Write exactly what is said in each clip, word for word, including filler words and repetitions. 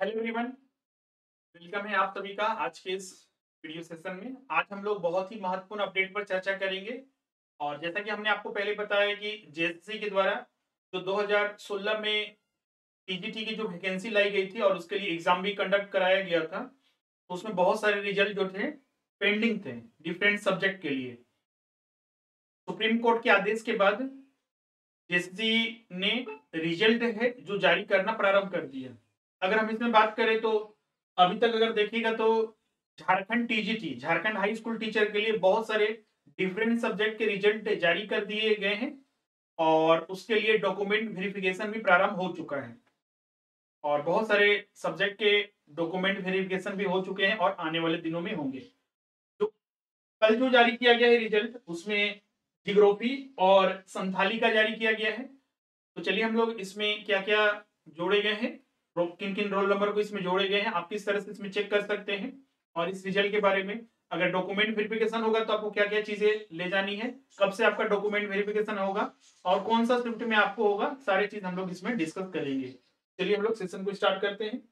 Hello everyone, welcome है आप सभी का आज के इस वीडियो सेशन में। आज हम लोग बहुत ही महत्वपूर्ण अपडेट पर चर्चा करेंगे। और जैसा कि हमने आपको पहले बताया कि जेएसएससी के द्वारा जो दो हज़ार सोलह में पीजीटी की जो वैकेंसी लाई गई थी और उसके लिए एग्जाम भी कंडक्ट कराया गया था, तो उसमें बहुत सारे रिजल्ट जो थे पेंडिंग थे डिफरेंट सब्जेक्ट के लिए। सुप्रीम कोर्ट के आदेश के बाद जेएसएससी ने रिजल्ट है जो जारी करना प्रारंभ कर दिया। अगर हम इसमें बात करें तो अभी तक अगर देखिएगा तो Jharkhand TGT Jharkhand high school teacher के लिए बहुत सारे डिफरेंट सब्जेक्ट के रिजल्ट जारी कर दिए गए हैं और उसके लिए डॉक्यूमेंट वेरिफिकेशन भी प्रारंभ हो चुका है और बहुत सारे सब्जेक्ट के डॉक्यूमेंट वेरिफिकेशन भी हो चुके हैं और आने वाले दिनों में होंगे। तो कल जो जारी किया गया है रिजल्ट उसमें जियोग्राफी और संथाली का जारी किया गया है। तो चलिए हम लोग इसमें क्या क्या जोड़े गए हैं, किन किन रोल नंबर को इसमें जोड़े गए हैं, आप किस तरह से इसमें चेक कर सकते हैं और इस रिजल्ट के बारे में अगर डॉक्यूमेंट वेरिफिकेशन होगा तो आपको क्या क्या चीजें ले जानी है, कब से आपका डॉक्यूमेंट वेरिफिकेशन होगा और कौन सा शिफ्ट में आपको होगा, सारी चीज हम लोग इसमें डिस्कस करेंगे। चलिए हम लोग सेशन को स्टार्ट करते हैं।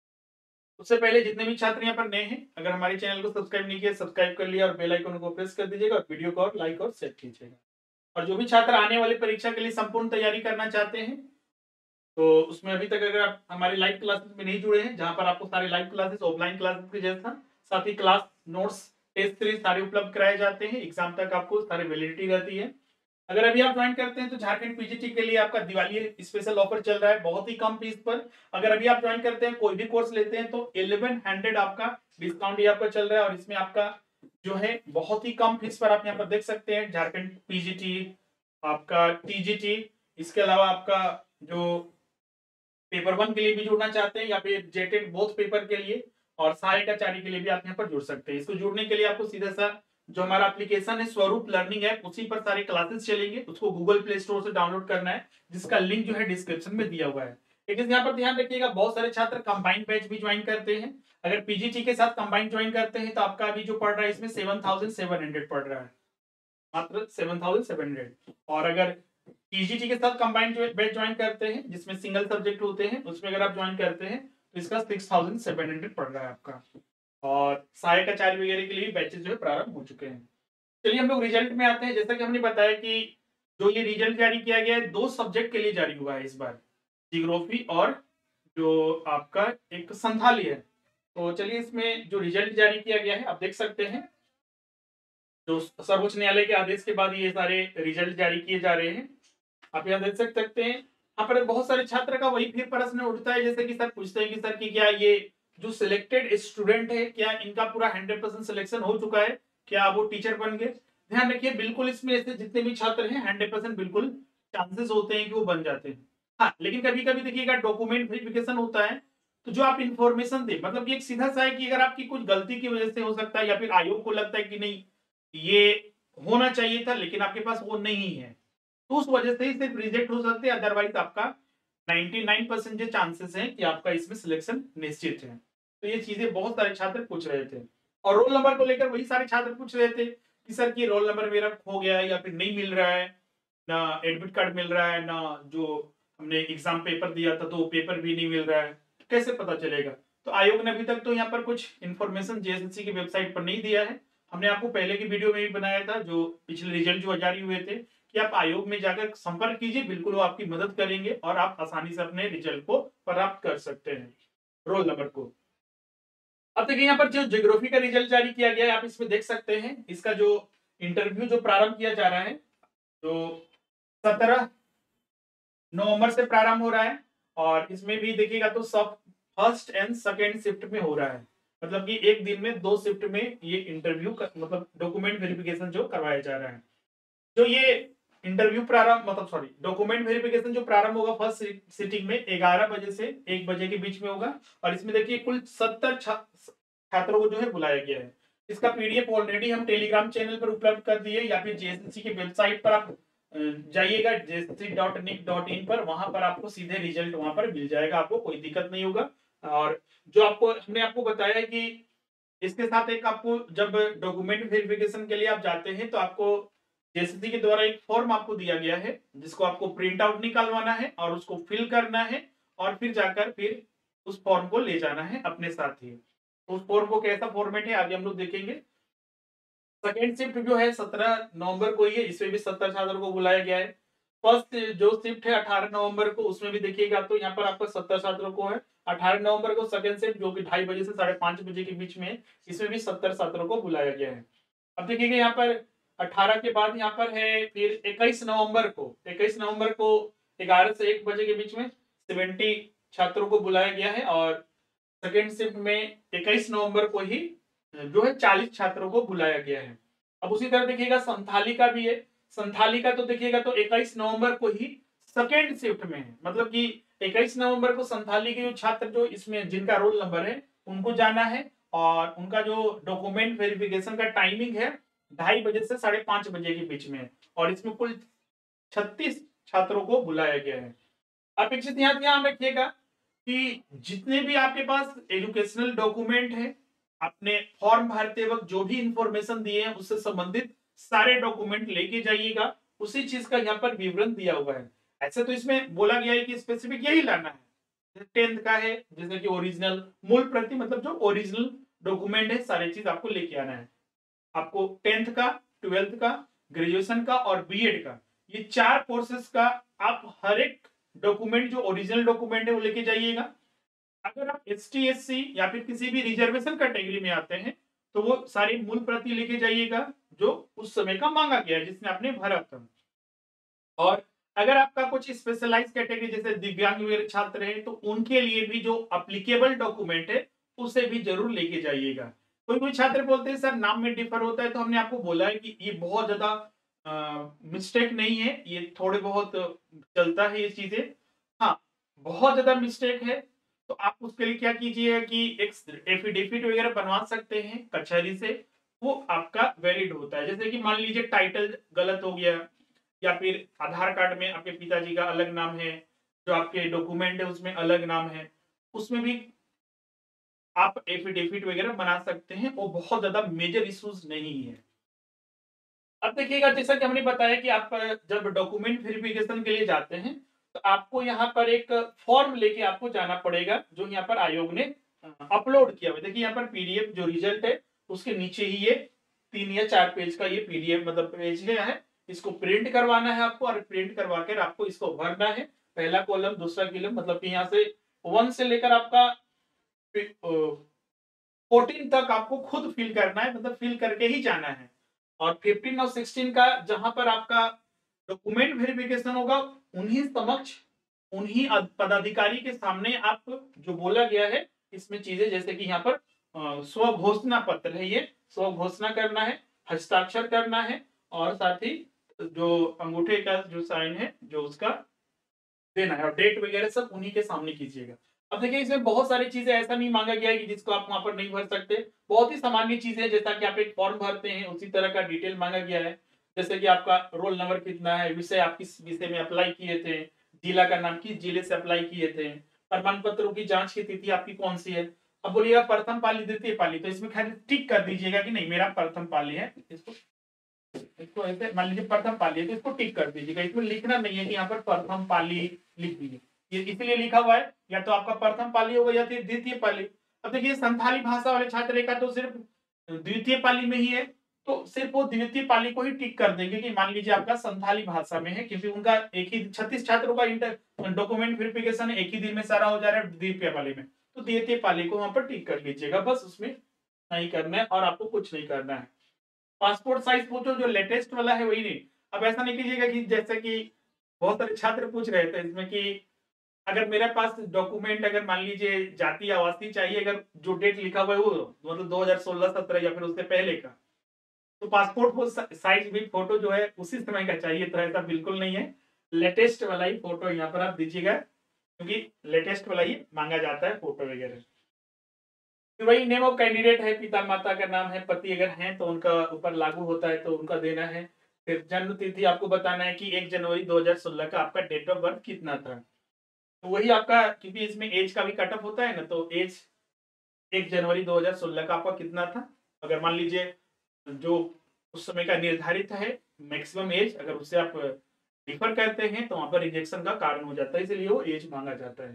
उससे पहले जितने भी छात्र यहाँ पर नए हैं, अगर हमारे चैनल को सब्सक्राइब नहीं किया सब्सक्राइब कर लिया और बेल आइकन को प्रेस कर दीजिएगा और वीडियो को और लाइक और शेयर कीजिएगा। और जो भी छात्र आने वाली परीक्षा के लिए संपूर्ण तैयारी करना चाहते हैं तो उसमें अभी तक अगर आप हमारे लाइव क्लासेस में नहीं जुड़े हैं, जहां पर आपको सारे लाइव क्लासेस ऑफलाइन क्लासेस के जैसा साथ ही क्लास नोट्स टेस्ट सीरीज सारे उपलब्ध कराए जाते हैं, एग्जाम तक आपको सारी वैलिडिटी रहती है। अगर अभी आप ज्वाइन करते हैं तो झारखंड पीजीटी के लिए आपका दिवाली स्पेशल ऑफर चल रहा है बहुत ही कम फीस पर। अगर अभी आप ज्वाइन करते हैं कोई भी कोर्स लेते हैं तो इलेवन हंड्रेड आपका डिस्काउंट ही आपका चल रहा है और इसमें आपका जो है बहुत ही कम फीस पर आप यहाँ पर देख सकते हैं झारखंड पीजीटी, आपका टीजीटी, इसके अलावा आपका जो पेपर वन के लिए भी जुड़ना चाहते हैं या फिर जेटेड बोथ पेपर के लिए और सहायक आचार्य के लिए भी आप यहाँ पर जुड़ सकते हैं। इसको जुड़ने के लिए आपको सीधा सा जो हमारा एप्लीकेशन है स्वरूप लर्निंग ऐप उसी पर सारे क्लासेस चलेंगे, उसको गूगल प्ले स्टोर से डाउनलोड करना है जिसका लिंक जो है डिस्क्रिप्शन में दिया हुआ है। लेकिन यहाँ पर ध्यान रखिएगा बहुत सारे छात्र कंबाइंड बैच भी ज्वाइन करते हैं। अगर पीजीटी के साथ कंबाइंड ज्वाइन करते हैं तो आपका अभी जो पढ़ रहा है इसमें सेवन थाउजेंड सेवन हंड्रेड पढ़ रहा है, मात्र सेवन थाउजेंड सेवन हंड्रेड। और अगर टीजीटी के साथ कंबाइंड बैच ज्वाइन करते हैं जिसमें सिंगल सब्जेक्ट होते हैं उसमें अगर आप ज्वाइन करते हैं तो इसका सिक्स थाउजेंड सेवन हंड्रेड पड़ रहा है आपका। और सहायक आचार्य वगैरह के लिए बैचेस जो है प्रारंभ हो चुके हैं। चलिए हम लोग रिजल्ट में आते हैं। जैसा कि हमने बताया कि जो ये रिजल्ट जारी किया गया है दो सब्जेक्ट के लिए जारी हुआ है इस बार, जियोग्राफी और जो आपका एक संथाली है। तो चलिए इसमें जो रिजल्ट जारी किया गया है आप देख सकते हैं, जो सर्वोच्च न्यायालय के आदेश के बाद ये सारे रिजल्ट जारी किए जा रहे हैं। आप यहाँ देख सकते हैं। यहाँ पर बहुत सारे छात्र का वही फिर प्रश्न उठता है जैसे कि सर पूछते हैं कि सर कि क्या ये जो सिलेक्टेड स्टूडेंट है क्या इनका पूरा हंड्रेड परसेंट सिलेक्शन हो चुका है, क्या वो टीचर बन गए। ध्यान रखिए बिल्कुल इसमें ऐसे जितने भी छात्र हैं हंड्रेड परसेंट बिल्कुल चांसेस होते हैं कि वो बन जाते हैं। हाँ लेकिन कभी कभी देखिएगा डॉक्यूमेंट वेरिफिकेशन होता है तो जो आप इन्फॉर्मेशन दे मतलब एक सीधा सा है कि अगर आपकी कुछ गलती की वजह से हो सकता है या फिर आयोग को लगता है कि नहीं ये होना चाहिए था लेकिन आपके पास वो नहीं है तो उस वजह से ही सिर्फ रिजेक्ट हो सकते हैं, अदरवाइज आपका निन्यानवे परसेंट जो चांसेस हैं कि आपका इसमें सिलेक्शन निश्चित है। तो ये चीजें बहुत सारे छात्र पूछ रहे थे और रोल नंबर को लेकर वही सारे छात्र पूछ रहे थे कि सर की रोल नंबर मेरा खो गया है या फिर नहीं मिल रहा है, ना एडमिट कार्ड मिल रहा है, ना जो हमने एग्जाम पेपर दिया था तो वो पेपर भी नहीं मिल रहा है, तो कैसे पता चलेगा। तो आयोग ने अभी तक तो यहाँ पर कुछ इन्फॉर्मेशन जेएसएससी की वेबसाइट पर नहीं दिया है। हमने आपको पहले की वीडियो में भी बनाया था जो पिछले रिजल्ट जो जारी हुए थे कि आप आयोग में जाकर संपर्क कीजिए, बिल्कुल वो आपकी मदद करेंगे और आप आसानी से अपने रिजल्ट को प्राप्त कर सकते हैं रोल नंबर को। अब देखिए यहाँ पर जो ज्योग्राफी का रिजल्ट जारी किया गया है आप इसमें देख सकते हैं, इसका जो इंटरव्यू जो प्रारंभ किया जा रहा है जो सत्रह नवंबर से प्रारंभ हो रहा है और इसमें भी देखिएगा तो सब फर्स्ट एंड सेकेंड शिफ्ट में हो रहा है, मतलब कि एक दिन में दो शिफ्ट में ये इंटरव्यू मतलब डॉक्यूमेंट वेरिफिकेशन जो करवाया जा रहा है। जो ये इंटरव्यू प्रारंभ मतलब सॉरी डॉक्यूमेंट वेरिफिकेशन जो प्रारंभ होगा फर्स्ट सिटिंग में ग्यारह बजे से एक बजे के बीच में होगा और इसमें देखिए कुल सत्तर छात्रों को जो है बुलाया गया है। इसका पीडीएफ ऑलरेडी हम टेलीग्राम चैनल पर उपलब्ध कर दिए या फिर जेएसएससी की वेबसाइट पर आप जाइएगा JSSC dot nic dot in पर, वहां पर आपको सीधे रिजल्ट वहां पर मिल जाएगा, आपको कोई दिक्कत नहीं होगा। और जो आपको हमने आपको बताया है कि इसके साथ एक आपको जब डॉक्यूमेंट वेरिफिकेशन के लिए आप जाते हैं तो आपको जेएसएससी के द्वारा एक फॉर्म आपको दिया गया है जिसको आपको प्रिंट आउट निकालवाना है और उसको फिल करना है और फिर जाकर फिर उस फॉर्म को ले जाना है अपने साथ ही। तो उस फॉर्म को कैसा फॉर्मेट है आगे हम लोग देखेंगे। सेकंड शिफ्ट जो है सत्रह नवंबर को ही है, इसमें भी सत्तर छात्रों को बुलाया गया है। फर्स्ट जो शिफ्ट है अठारह नवंबर को, उसमें भी देखिएगा तो यहाँ पर आपको सत्तर छात्रों को है। अठारह नवंबर को सेकंड शिफ्ट जो कि ढाई बजे से साढ़े पांच बजे के बीच में है, इसमें भी सत्तर छात्रों को बुलाया गया है। अब देखिएगा यहाँ पर अठारह के बाद यहाँ पर है फिर इक्कीस नवंबर को, इक्कीस नवंबर को ग्यारह से एक बजे के बीच में सत्तर छात्रों को बुलाया गया है। और सेकेंड शिफ्ट में इक्कीस नवंबर को ही जो है चालीस छात्रों को बुलाया गया है। अब उसी तरह देखिएगा संथाली का भी है। संथाली का तो देखिएगा तो इक्कीस नवंबर को ही सेकेंड शिफ्ट में है, मतलब कि इक्कीस नवंबर को संथाली के जो छात्र जो इसमें जिनका रोल नंबर है उनको जाना है, और उनका जो डॉक्यूमेंट वेरिफिकेशन का टाइमिंग है ढाई बजे से साढ़े पांच बजे के बीच में, और इसमें कुल छत्तीस छात्रों को बुलाया गया है। अपेक्षित यहाँ ध्यान रखिएगा कि जितने भी आपके पास एजुकेशनल डॉक्यूमेंट है, अपने फॉर्म भरते वक्त जो भी इंफॉर्मेशन दिए हैं उससे संबंधित सारे डॉक्यूमेंट लेके जाइएगा। उसी चीज का यहाँ पर विवरण दिया हुआ है। ऐसे तो इसमें बोला गया है कि स्पेसिफिक यही लाना है। टेंथ का है जैसे कि ओरिजिनल मूल प्रति, मतलब जो ओरिजिनल डॉक्यूमेंट है सारी चीज आपको लेके आना है। आपको टेंथ का, ट्वेल्थ का, ग्रेजुएशन का और बीएड का, ये चार कोर्सेज का आप हर एक डॉक्यूमेंट जो ओरिजिनल डॉक्यूमेंट है वो लेके जाइएगा। अगर आप एस टी एस सी या फिर किसी भी रिजर्वेशन कैटेगरी में आते हैं तो वो सारी मूल प्रति लेके जाइएगा जो उस समय का मांगा गया है जिसने आपने भरा था। और अगर आपका कुछ स्पेशलाइज कैटेगरी जैसे दिव्यांग वगैरह छात्र हैं तो उनके लिए भी जो अप्लीकेबल डॉक्यूमेंट है उसे भी जरूर लेके जाइएगा। कोई कोई छात्र बोलते हैं सर नाम में डिफर होता है, तो हमने आपको बोला है कि ये बहुत ज्यादा मिस्टेक नहीं है, ये थोड़े बहुत चलता है ये चीजें। हाँ, बहुत ज्यादा मिस्टेक है तो आप उसके लिए क्या कीजिए कि एक एफिडेविट वगैरह बनवा सकते हैं कचहरी से, वो आपका वैलिड होता है। जैसे कि मान लीजिए टाइटल गलत हो गया या फिर आधार कार्ड में आपके पिताजी का अलग नाम है, जो आपके डॉक्यूमेंट है उसमें अलग नाम है, उसमें भी आप एफिडेविट वगैरह बना सकते हैं, वो बहुत ज्यादा मेजर इश्यूज नहीं है। अब देखिएगा जैसा कि हमने बताया कि आप जब डॉक्यूमेंट वेरिफिकेशन के लिए जाते हैं तो आपको यहाँ पर एक फॉर्म लेके आपको जाना पड़ेगा जो यहाँ पर आयोग ने अपलोड किया हुआ है। देखिए यहाँ पर पीडीएफ जो रिजल्ट है उसके नीचे ही ये तीन या चार पेज का ये पीडीएफ मतलब पेज है, इसको प्रिंट करवाना है आपको, और प्रिंट करवा कर आपको इसको भरना है। पहला कॉलम, दूसरा कॉलम, मतलब कि यहाँ से वन से लेकर आपका फोर्टीन तक आपको खुद फिल करना है, मतलब फिल करके ही जाना है। और फिफ्टीन और सिक्सटीन का जहां पर आपका डॉक्यूमेंट वेरिफिकेशन होगा उन्हीं समक्ष, उन्हीं पदाधिकारी के सामने आप जो बोला गया है इसमें चीजें, जैसे कि यहाँ पर स्व घोषणा पत्र है, ये स्व घोषणा करना है, हस्ताक्षर करना है, और साथ ही जो अंगूठे का जो साइन है जो उसका देना है, और डेट वगैरह सब उन्हीं के सामने कीजिएगा। अब देखिए इसमें बहुत सारी चीजें ऐसा नहीं मांगा गया है कि जिसको आप वहां पर नहीं भर सकते। बहुत ही सामान्य चीजें, जैसा कि आप एक फॉर्म भरते हैं उसी तरह का डिटेल मांगा गया है। जैसे कि आपका रोल नंबर कितना है, विषय आप किस विषय में अप्लाई किए थे, जिला का नाम, किस जिले से अप्लाई किए थे, प्रमाण पत्रों की जांच की तिथि आपकी कौन सी है। अब बोलिएगा प्रथम पाली द्वितीय पाली, तो इसमें खाली टिक कर दीजिएगा कि नहीं मेरा प्रथम पाली है। इसको इसको ऐसे मान लीजिए प्रथम पाली है तो इसको टिक कर दीजिएगा। इसमें लिखना नहीं है कि यहाँ पर प्रथम पाली लिख दीजिए, ये इसलिए लिखा हुआ है या तो आपका प्रथम पाली होगा या फिर द्वितीय पाली। अब देखिए संथाली भाषा वाले छात्र का तो सिर्फ द्वितीय पाली में ही है, तो सिर्फ वो द्वितीय पाली को ही टिक कर देंगे कि मान लीजिए आपका संथाली भाषा में है, क्योंकि उनका एक ही छत्तीस छात्रों का इंटर डॉक्यूमेंट वेरिफिकेशन एक ही दिन में सारा हो जा रहा है द्वितीय पाली में, तो द्वितीय पाली को वहां पर टिक कर लीजिएगा, बस उसमें नहीं करना है और आपको कुछ नहीं करना है। पासपोर्ट साइज फोटो जो लेटेस्ट वाला है वही नहीं। अब ऐसा नहीं कीजिएगा कि जैसे कि बहुत सारे छात्र पूछ रहे थे इसमें कि अगर मेरे पास डॉक्यूमेंट अगर मान लीजिए जाति आवासीय चाहिए, अगर जो डेट लिखा हुआ है वो मतलब दो हज़ार सोलह सत्रह या फिर उससे पहले का, तो पासपोर्ट साइज भी फोटो जो है उसी समय का चाहिए, तो ऐसा बिल्कुल नहीं है। लेटेस्ट वाला ही फोटो यहाँ पर आप दीजिएगा, क्योंकि लेटेस्ट वाला ही मांगा जाता है फोटो वगैरह। तो वही नेम ऑफ कैंडिडेट है, पिता माता का नाम है, पति अगर हैं तो उनका ऊपर लागू होता है तो उनका देना है। फिर जन्म तिथि आपको बताना है कि एक जनवरी दो हज़ार सोलह का आपका डेट ऑफ बर्थ कितना था, तो वही आपका, क्योंकि इसमें एज का भी कट ऑफ होता है ना, तो एज एक जनवरी दो हज़ार सोलह का आपका कितना था। अगर मान लीजिए जो उस समय का निर्धारित है मैक्सिमम एज, अगर उससे आप डिफर करते हैं तो वहां पर रिजेक्शन का कारण हो जाता है, इसलिए वो एज मांगा जाता है।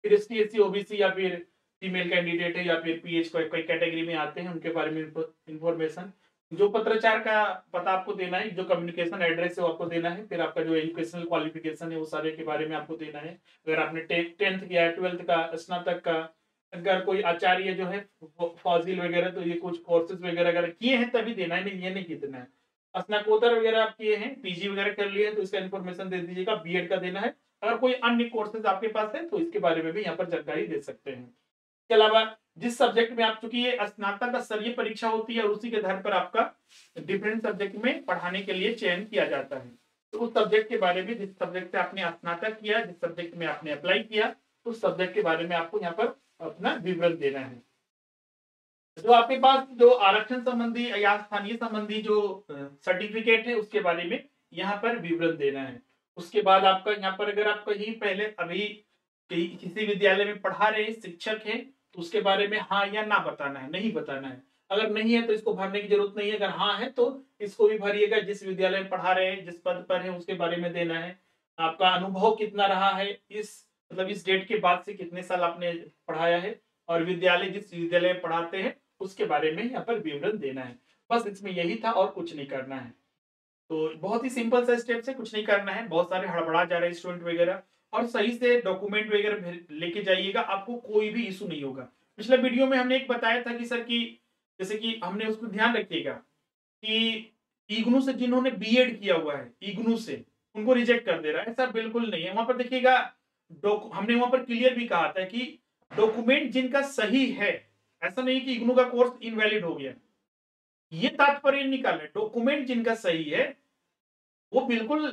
फिर S T, S C, O B C या फिर फीमेल कैंडिडेट है या फिर पी एच कोई कोई कैटेगरी में आते हैं उनके बारे में इंफॉर्मेशन, जो पत्राचार का पता आपको देना है, जो कम्युनिकेशन एड्रेस है वो आपको देना है, फिर आपका जो एजुकेशनल क्वालिफिकेशन है वो सारे के बारे में आपको देना है। अगर आपने टेंथ किया है, ट्वेल्थ का, स्नातक का, अगर कोई आचार्य जो है फॉजिल वगैरह, तो ये कुछ कोर्सेज वगैरह अगर किए हैं तभी देना है, नहीं ये नहीं देना है। स्नातकोत्तर वगैरह आप किए हैं, पीजी वगैरह कर लिए हैं तो इसका इन्फॉर्मेशन दे दीजिएगा, बीएड का देना है। अगर कोई अन्य कोर्सेज आपके पास है तो इसके बारे में भी यहाँ पर जानकारी दे सकते हैं। इसके अलावा जिस सब्जेक्ट में आप, चूंकि ये स्नातक का स्तरीय परीक्षा होती है और उसी के आधार पर आपका डिफरेंट सब्जेक्ट में पढ़ाने के लिए चयन किया जाता है, तो उस सब्जेक्ट के बारे में, जिस सब्जेक्ट से आपने स्नातक किया, जिस सब्जेक्ट में आपने अप्लाई किया, उस सब्जेक्ट के बारे में आपको यहाँ पर अपना विवरण देना है। जो आपके पास जो आरक्षण संबंधी या स्थानीय संबंधी जो सर्टिफिकेट है उसके बारे में यहाँ पर विवरण देना है। उसके बाद आपका यहाँ पर अगर आप कहीं पहले अभी किसी विद्यालय में पढ़ा रहे शिक्षक है तो उसके बारे में हाँ या ना बताना है, नहीं बताना है। अगर नहीं है तो इसको भरने की जरूरत नहीं है, अगर हाँ है तो इसको भी भरिएगा। जिस विद्यालय में पढ़ा रहे हैं, जिस पद पर है उसके बारे में देना है। आपका अनुभव कितना रहा है, इस मतलब इस डेट के बाद से कितने साल आपने पढ़ाया है, और विद्यालय जिस विद्यालय में पढ़ाते हैं उसके बारे में यहाँ पर विवरण देना है। बस इसमें यही था और कुछ नहीं करना है। तो बहुत ही सिंपल सा स्टेप से, कुछ नहीं करना है। बहुत सारे हड़बड़ा जा रहे हैं स्टूडेंट वगैरह, और सही से डॉक्यूमेंट वगैरह लेके जाइएगा, आपको कोई भी इशू नहीं होगा। पिछले वीडियो में हमने एक बताया था कि सर की जैसे कि हमने उसको ध्यान रखिएगा कि इग्नू से जिन्होंने बीएड किया हुआ है, इग्नू से, उनको रिजेक्ट कर दे रहा है, ऐसा बिल्कुल नहीं है। वहां पर देखिएगा, हमने वहां पर क्लियर भी कहा था कि डॉक्यूमेंट जिनका सही है, ऐसा नहीं कि इग्नू का कोर्स इनवैलिड हो गया, ये तात्पर्य निकाल है। डॉक्यूमेंट जिनका सही है वो बिल्कुल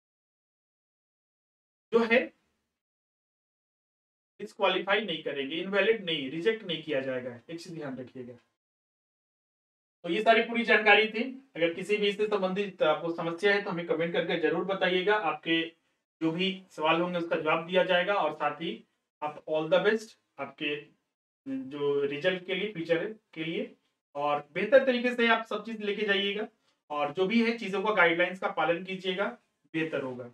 जो है डिस्क्वालीफाई नहीं करेंगे, इनवैलिड नहीं, रिजेक्ट नहीं किया जाएगा। एक चीज ध्यान रखिएगा। तो ये सारी पूरी जानकारी थी। अगर किसी भी इससे संबंधित आपको समस्या है तो हमें कमेंट करके जरूर बताइएगा। आपके जो भी सवाल होंगे उसका जवाब दिया जाएगा, और साथ ही आप ऑल द बेस्ट आपके जो रिजल्ट के लिए, फ्यूचर के लिए, और बेहतर तरीके से आप सब चीज लेके जाइएगा, और जो भी है चीजों का गाइडलाइंस का पालन कीजिएगा, बेहतर होगा।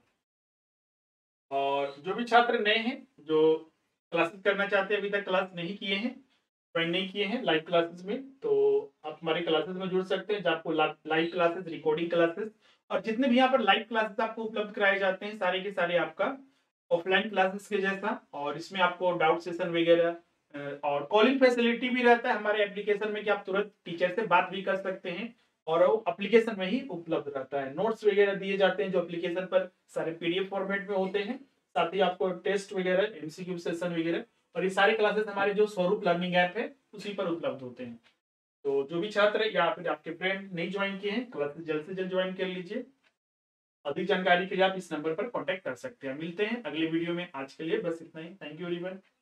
और जो भी छात्र नए हैं, जो क्लासेस करना चाहते हैं, अभी तक क्लास नहीं किए हैं, ज्वाइन नहीं किए हैं लाइव क्लासेस में, तो आप हमारे क्लासेस में जुड़ सकते हैं, जहाँ आपको लाइव क्लासेस, रिकॉर्डिंग क्लासेस, और जितने भी यहाँ पर लाइव क्लासेस आपको उपलब्ध कराए जाते हैं, सारे के सारे आपका ऑफलाइन क्लासेस के जैसा। और इसमें आपको डाउट सेशन वगैरह और कॉलिंग फैसिलिटी भी रहता है हमारे एप्लीकेशन में, कि आप तुरंत टीचर से बात भी कर सकते हैं, और वो एप्लीकेशन में ही उपलब्ध रहता है। नोट्स वगैरह दिए जाते हैं जो एप्लीकेशन पर सारे पीडीएफ फॉर्मेट में होते हैं, साथ ही आपको टेस्ट वगैरह, एमसीक्यू सेशन वगैरह, और ये सारे क्लासेस हमारे जो स्वरूप लर्निंग ऐप है उसी पर उपलब्ध होते हैं। तो जो भी छात्र या फिर आपके फ्रेंड नहीं ज्वाइन किए हैं, क्लासेस जल्द से जल्द ज्वाइन कर लीजिए। अधिक जानकारी के लिए आप इस नंबर पर कांटेक्ट कर सकते हैं। मिलते हैं अगले वीडियो में। आज के लिए बस इतना ही। Thank you everyone.